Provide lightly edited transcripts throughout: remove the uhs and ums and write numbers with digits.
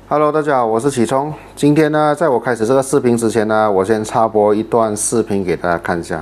Hello，大家好，我是启聪。今天呢，在我开始这个视频之前呢，我先插播一段视频给大家看一下。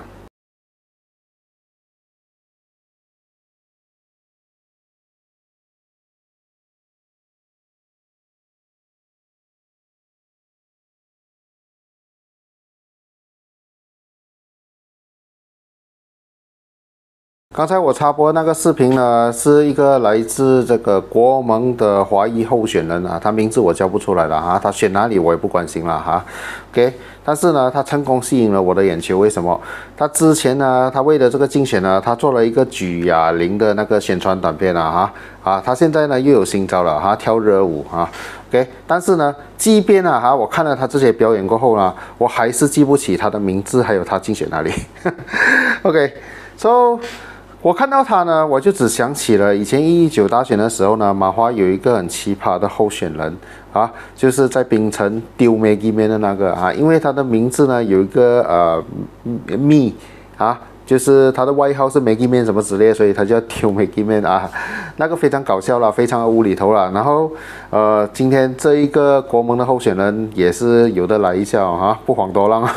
刚才我插播那个视频呢，是一个来自这个国盟的华裔候选人啊，他名字我叫不出来了哈，他选哪里我也不关心了哈。OK， 但是呢，他成功吸引了我的眼球，为什么？他之前呢，他为了这个竞选呢，他做了一个举哑铃的那个宣传短片他现在呢又有新招了哈，跳热舞啊。OK， 但是呢，即便我看了他这些表演过后呢，我还是记不起他的名字，还有他竞选哪里。OK，so。我看到他呢，我就只想起了以前119大选的时候呢，马华有一个很奇葩的候选人就是在槟城丢 Maggie Man 的那个因为他的名字呢有一个密就是他的外号是 Maggie Man 什么之类，所以他叫丢 Maggie Man 那个非常搞笑了，非常的无厘头了。然后今天这一个国盟的候选人也是有的来一下不遑多让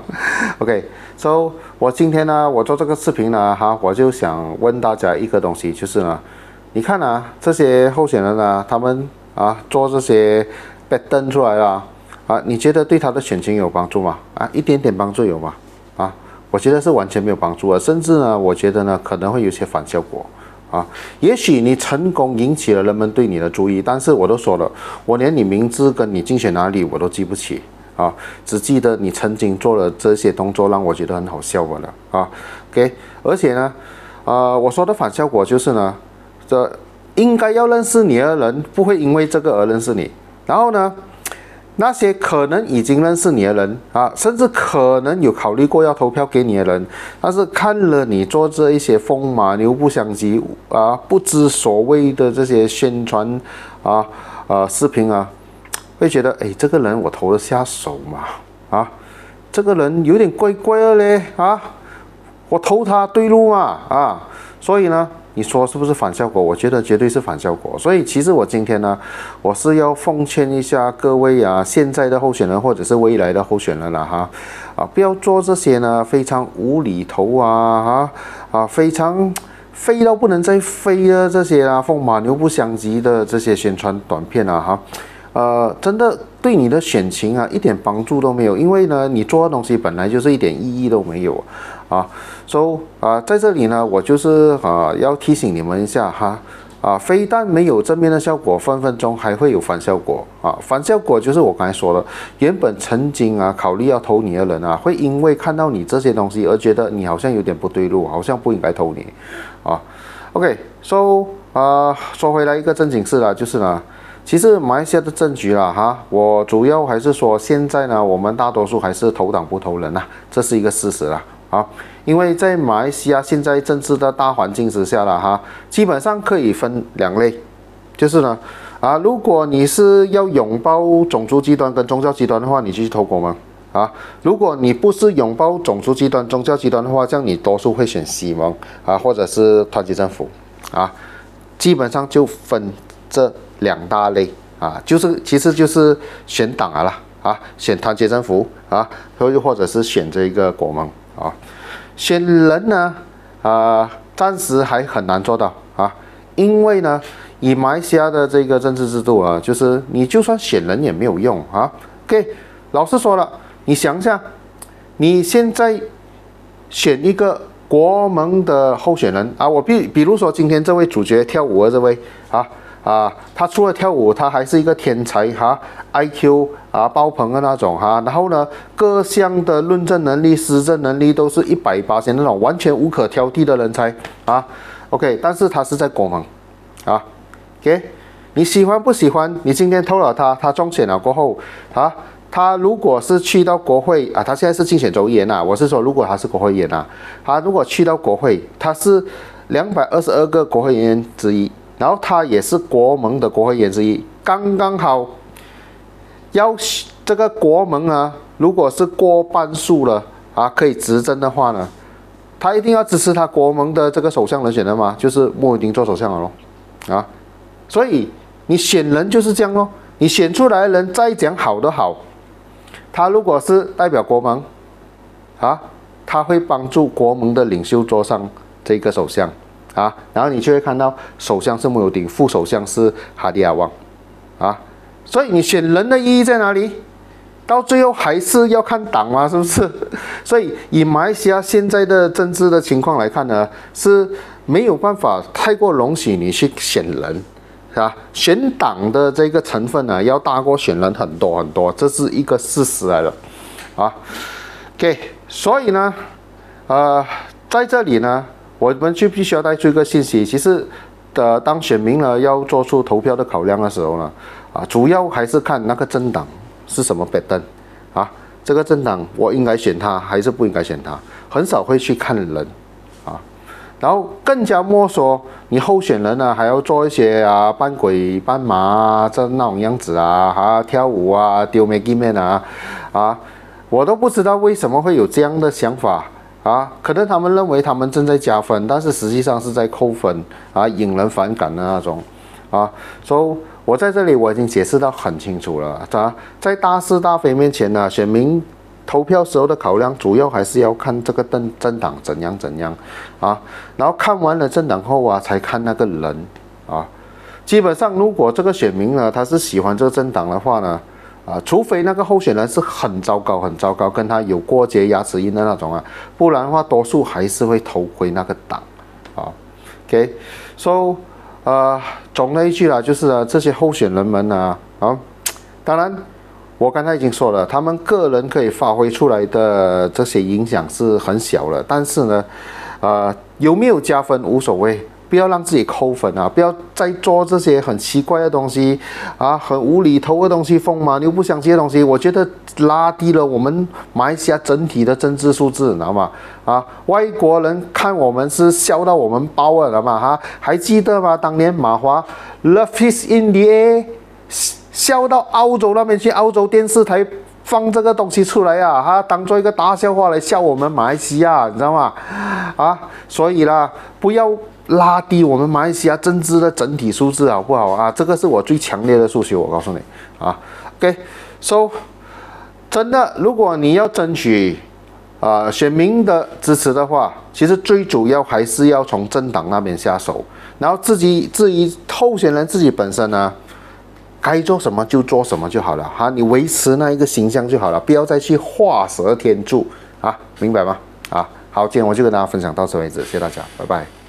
OK，so 我今天呢，我做这个视频呢我就想问大家一个东西，就是呢，你看这些候选人他们做这些 pattern 出来了你觉得对他的选情有帮助吗？一点点帮助有吗？我觉得是完全没有帮助的，甚至呢，我觉得呢可能会有些反效果也许你成功引起了人们对你的注意，但是我都说了，我连你名字跟你竞选哪里我都记不起只记得你曾经做了这些动作，让我觉得很好笑了OK， 而且呢，我说的反效果就是呢，这应该要认识你的人不会因为这个而认识你，然后呢，那些可能已经认识你的人甚至可能有考虑过要投票给你的人，但是看了你做这一些风马牛不相及不知所谓的这些宣传视频会觉得这个人我投得下手吗？这个人有点怪怪的嘞我投他对路嘛所以呢，你说是不是反效果？我觉得绝对是反效果。所以其实我今天呢，我是要奉劝一下各位现在的候选人或者是未来的候选人不要做这些呢非常无厘头非常飞到不能再飞的这些风马牛不相及的这些宣传短片真的对你的选情一点帮助都没有，因为呢，你做的东西本来就是一点意义都没有在这里呢，我就是要提醒你们一下非但没有正面的效果，分分钟还会有反效果反效果就是我刚才说的，原本曾经考虑要投你的人会因为看到你这些东西而觉得你好像有点不对路，好像不应该投你OK，so 说回来一个正经事就是呢。其实马来西亚的政局我主要还是说现在呢，我们大多数还是投党不投人这是一个事实因为在马来西亚现在政治的大环境之下基本上可以分两类，就是呢如果你是要拥抱种族极端跟宗教极端的话，你就去投国盟如果你不是拥抱种族极端、宗教极端的话，这样你多数会选西盟或者是团结政府基本上就分这两大类其实就是选党选团结政府或者是选这个国盟选人呢暂时还很难做到因为呢，以马来西亚的这个政治制度就是你就算选人也没有用OK， 老实说了，你想一下，你现在选一个国盟的候选人我比如说今天这位主角跳舞的这位他除了跳舞，他还是一个天才IQ 爆棚的那种然后呢，各项的论证能力、施政能力都是100%那种完全无可挑剔的人才OK， 但是他是在国盟OK， 你喜欢不喜欢？你今天投了他，他中选了过后他如果是去到国会他现在是竞选州议员我是说如果他是国会议员他如果去到国会，他是222个国会议员之一。然后他也是国盟的国会议员之一，刚刚好要这个国盟如果是过半数了可以执政的话呢，他一定要支持他国盟的这个首相人选就是慕尤丁做首相了所以你选人就是这样你选出来的人再讲好都好，他如果是代表国盟，啊，他会帮助国盟的领袖坐上这个首相，啊，然后你就会看到首相是慕尤丁，副首相是哈迪亚旺，啊，所以你选人的意义在哪里？到最后还是要看党嘛，是不是？所以以马来西亚现在的政治的情况来看呢，是没有办法太过容许你去选人，是吧？选党的这个成分呢，要大过选人很多很多，这是一个事实来的，啊。OK， 所以呢，在这里呢，我们就必须要带出一个信息，其实当选民呢要做出投票的考量的时候呢，主要还是看那个政党是什么版本，这个政党我应该选他还是不应该选他，很少会去看人，然后更加莫说你候选人呢还要做一些扮鬼扮马这那种样子跳舞丢眉鸡面我都不知道为什么会有这样的想法可能他们认为他们正在加分，但是实际上是在扣分引人反感的那种所以我在这里我已经解释到很清楚了在大是大非面前呢，选民投票时候的考量主要还是要看这个政党怎样然后看完了政党后才看那个人基本上如果这个选民呢他是喜欢这个政党的话呢除非那个候选人是很糟糕很糟糕，跟他有过节牙齿印的那种不然的话多数还是会投回那个党OK， so总的一句啦，就是这些候选人们当然我刚才已经说了，他们个人可以发挥出来的这些影响是很小了，但是呢有没有加分无所谓，不要让自己扣分不要再做这些很奇怪的东西很无厘头的东西，风马牛不相及的东西，我觉得拉低了我们马来西亚整体的政治素质，你知道吗？外国人看我们是笑到我们爆了，知道吗？还记得吗？当年马华 Love is in the air 笑到澳洲那边去，澳洲电视台放这个东西出来他当做一个大笑话来笑我们马来西亚，你知道吗？所以啦，不要拉低我们马来西亚政治的整体素质，好不好这个是我最强烈的诉求，我告诉你OK， so 真的，如果你要争取选民的支持的话，其实最主要还是要从政党那边下手，然后至于候选人自己本身呢，该做什么就做什么就好了你维持那一个形象就好了，不要再去画蛇添足明白吗？好，今天我就跟大家分享到此为止，谢谢大家，拜拜。